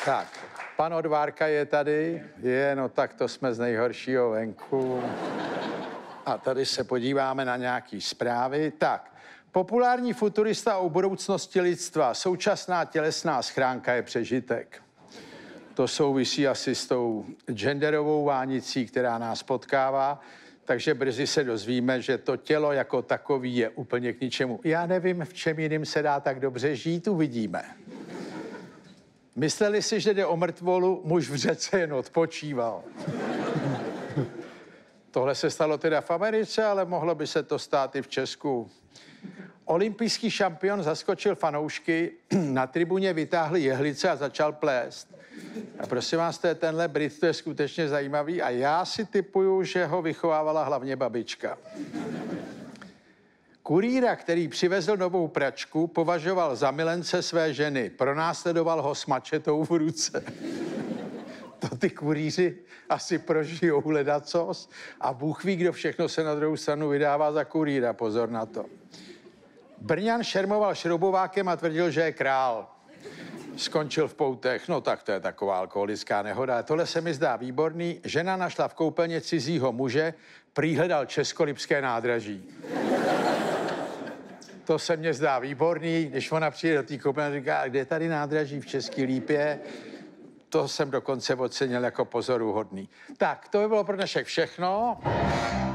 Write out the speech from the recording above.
Tak, pan Odvárka je tady. No tak to jsme z nejhoršího venku. A tady se podíváme na nějaký zprávy. Tak, populární futurista o budoucnosti lidstva. Současná tělesná schránka je přežitek. To souvisí asi s tou genderovou vánicí, která nás potkává. Takže brzy se dozvíme, že to tělo jako takový je úplně k ničemu. Já nevím, v čem jiným se dá tak dobře žít, uvidíme. Mysleli si, že jde o mrtvolu, muž v řece jen odpočíval. Tohle se stalo teda v Americe, ale mohlo by se to stát i v Česku. Olympijský šampion zaskočil fanoušky, na tribuně vytáhli jehlice a začal plést. A prosím vás, tenhle Brit, to je skutečně zajímavý a já si tipuju, že ho vychovávala hlavně babička. Kurýra, který přivezl novou pračku, považoval za milence své ženy. Pronásledoval ho s mačetou v ruce. To ty kurýři asi prožijou ledacos a Bůh ví, kdo všechno se na druhou stranu vydává za kurýra. Pozor na to. Brňan šermoval šroubovákem a tvrdil, že je král. Skončil v poutech. No tak to je taková alkoholická nehoda. Tohle se mi zdá výborný. Žena našla v koupelně cizího muže, prý hledal Českolipské nádraží. To se mně zdá výborný. Když ona přijde do té koupelny, říká, kde je tady nádraží v Český Lípě? To jsem dokonce ocenil jako pozoruhodný. Tak, to by bylo pro dnešek všechno.